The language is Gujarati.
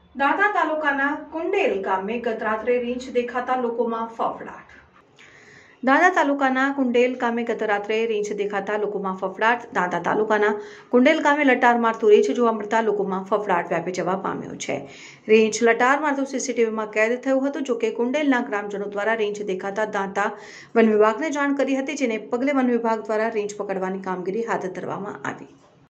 દાંતા તાલુકાના કુંડેલ ગામે ગત રાત્રે રીંછ દેખાતા લોકોમાં ફફડાટ। દાંતા તાલુકાના કુંડેલ ગામે ગત રાત્રે રીંછ દેખાતા લોકોમાં ફફડાટ। દાંતા તાલુકાના કુંડેલ ગામે લટાર મારતું રીંછ જોવા મળતા લોકોમાં ફફડાટ વ્યાપી જવા પામ્યો છે। રીંછ લટાર મારતું સીસીટીવીમાં કેદ થયું હતું। જોકે કુંડેલના ગ્રામજનો દ્વારા રીંછ દેખાતા દાંતા વન વિભાગને જાણ કરી હતી, જેને પગલે વન વિભાગ દ્વારા રીંછ પકડવાની કામગીરી હાથ ધરવામાં આવી।